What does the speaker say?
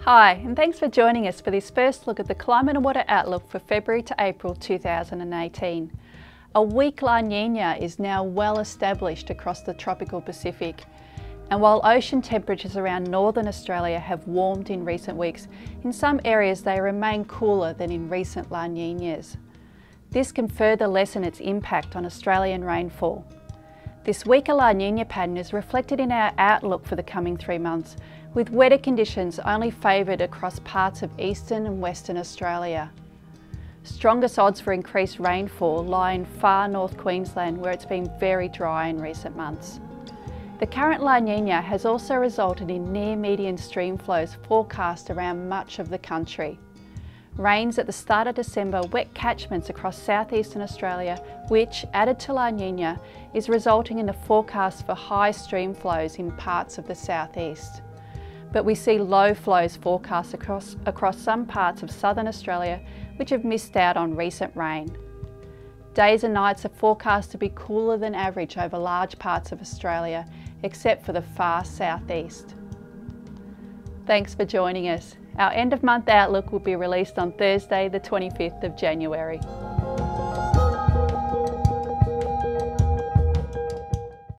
Hi, and thanks for joining us for this first look at the climate and water outlook for February to April 2018. A weak La Niña is now well established across the tropical Pacific, and while ocean temperatures around northern Australia have warmed in recent weeks, in some areas they remain cooler than in recent La Niñas. This can further lessen its impact on Australian rainfall. This weaker La Niña pattern is reflected in our outlook for the coming 3 months, with wetter conditions only favoured across parts of eastern and western Australia. Strongest odds for increased rainfall lie in far north Queensland, where it's been very dry in recent months. The current La Niña has also resulted in near-median stream flows forecast around much of the country. Rains at the start of December wet catchments across southeastern Australia, which, added to La Niña, is resulting in the forecast for high stream flows in parts of the southeast. But we see low flows forecast across some parts of southern Australia which have missed out on recent rain. Days and nights are forecast to be cooler than average over large parts of Australia, except for the far southeast. Thanks for joining us. Our end of month outlook will be released on Thursday, the 25th of January.